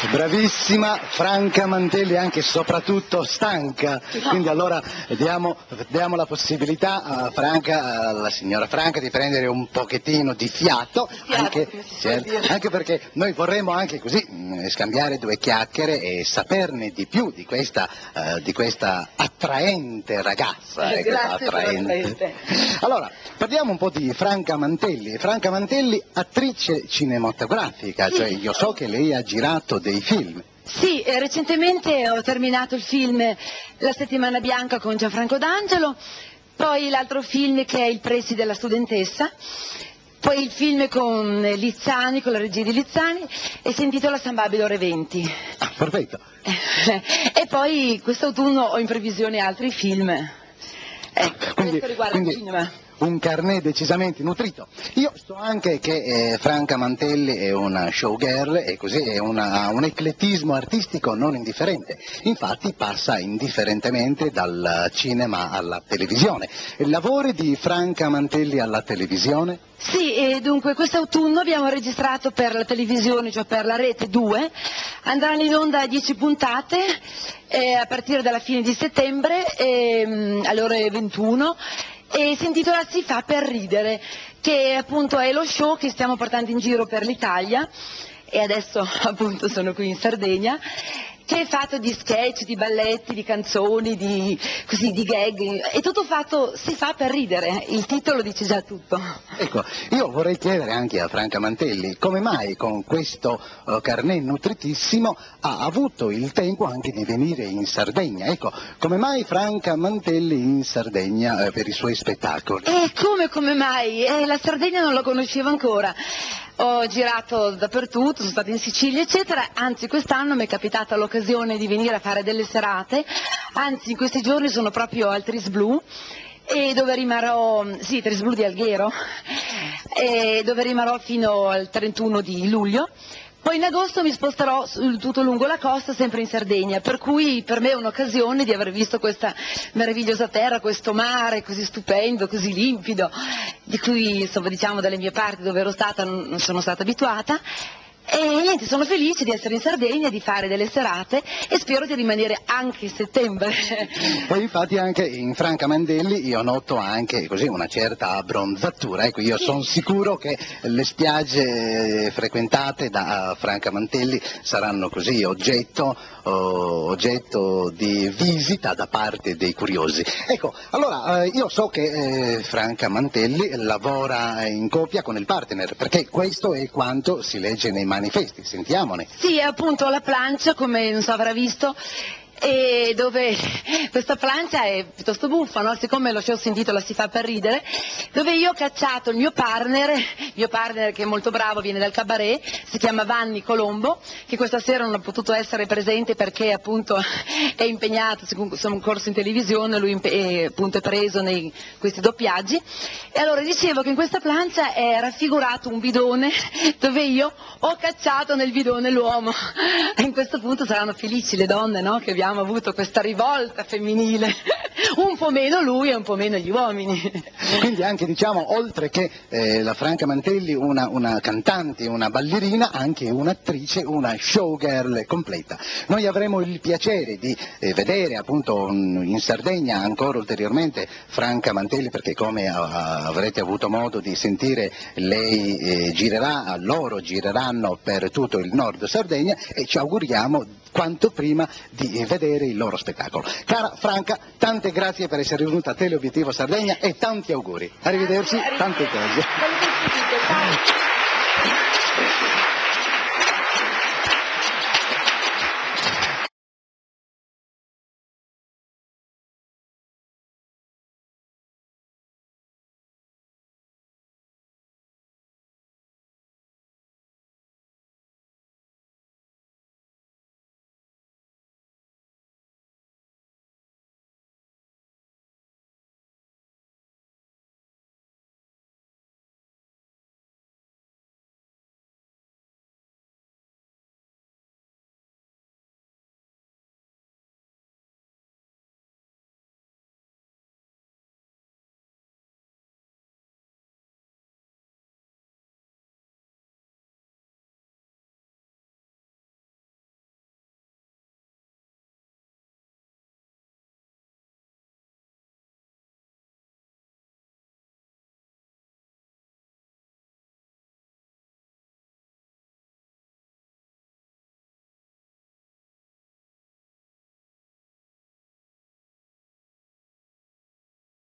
Bravissima Franca Mantelli, anche e soprattutto stanca, quindi allora diamo la possibilità a Franca, alla signora Franca, di prendere un pochettino di fiato, anche perché noi vorremmo anche così scambiare due chiacchiere e saperne di più di questa attraente ragazza. Grazie attraente. Allora, parliamo un po' di Franca Mantelli. Franca Mantelli, attrice cinematografica, cioè io so che lei ha girato dei film. Sì, recentemente ho terminato il film La settimana bianca con Gianfranco D'Angelo, poi l'altro film che è Il Presi della studentessa, poi il film con Lizzani, con la regia di Lizzani, e si intitola San Babilo ore 20. Ah, perfetto. E poi quest'autunno ho in previsione altri film. Quindi, questo riguarda il cinema. Un carnet decisamente nutrito. Io so anche che Franca Mantelli è una showgirl e così ha un eclettismo artistico non indifferente, infatti passa indifferentemente dal cinema alla televisione. Lavori di Franca Mantelli alla televisione? Sì, e dunque quest'autunno abbiamo registrato per la televisione, cioè per la Rete 2, andranno in onda 10 puntate a partire dalla fine di settembre alle ore 21. E si intitola Si fa per ridere, che appunto è lo show che stiamo portando in giro per l'Italia, e adesso appunto sono qui in Sardegna, che è fatto di sketch, di balletti, di canzoni, di gag, è tutto fatto, si fa per ridere, il titolo dice già tutto. Ecco, io vorrei chiedere anche a Franca Mantelli come mai con questo carnet nutritissimo ha avuto il tempo anche di venire in Sardegna. Ecco, come mai Franca Mantelli in Sardegna per i suoi spettacoli? Come mai? La Sardegna non la conoscevo ancora. Ho girato dappertutto, sono stata in Sicilia eccetera, anzi quest'anno mi è capitata l'occasione di venire a fare delle serate, anzi in questi giorni sono proprio al Tris Blu, e dove rimarrò, sì, Tris Blu di Alghero, e dove rimarrò fino al 31 di luglio. Poi in agosto mi sposterò tutto lungo la costa, sempre in Sardegna, per cui per me è un'occasione di aver visto questa meravigliosa terra, questo mare così stupendo, così limpido, di cui insomma diciamo dalle mie parti dove ero stata non sono stata abituata. E niente, sono felice di essere in Sardegna, di fare delle serate e spero di rimanere anche in settembre. E infatti anche in Franca Mantelli io noto anche così una certa abbronzatura, ecco, io sono sicuro che le spiagge frequentate da Franca Mantelli saranno così oggetto di visita da parte dei curiosi. Ecco, allora io so che Franca Mantelli lavora in coppia con il partner, perché questo è quanto si legge nei manifesti, sentiamone. Sì, appunto la plancia, come non so avrà visto, e dove questa plancia è piuttosto buffa, no? Siccome lo show si intitola Si fa per ridere, dove io ho cacciato il mio partner che è molto bravo, viene dal cabaret, si chiama Vanni Colombo, che questa sera non ha potuto essere presente perché appunto è impegnato, sono un corso in televisione, lui appunto è preso nei questi doppiaggi, e allora dicevo che in questa plancia è raffigurato un bidone dove io ho cacciato nel bidone l'uomo, e in questo punto saranno felici le donne, no? Che abbiamo avuto questa rivolta femminile, un po' meno lui e un po' meno gli uomini. Quindi anche diciamo, oltre che la Franca Mantelli una cantante, una ballerina, anche un'attrice, una showgirl completa. Noi avremo il piacere di vedere appunto in Sardegna ancora ulteriormente Franca Mantelli, perché come avrete avuto modo di sentire lei loro gireranno per tutto il nord Sardegna, e ci auguriamo quanto prima di vedere il loro spettacolo. Cara Franca, tante grazie per essere venuta a Teleobiettivo Sardegna e tanti auguri. Arrivederci, tante cose.